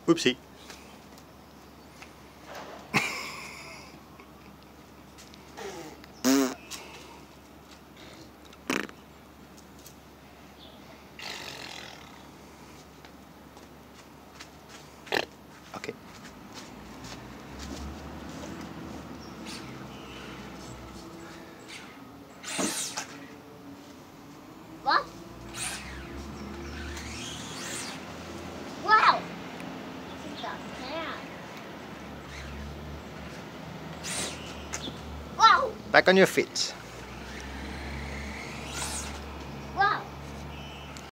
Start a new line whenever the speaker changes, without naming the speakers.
Whoopsie. Okay.
What? Wow! It's a can. Wow!
Back on your feet.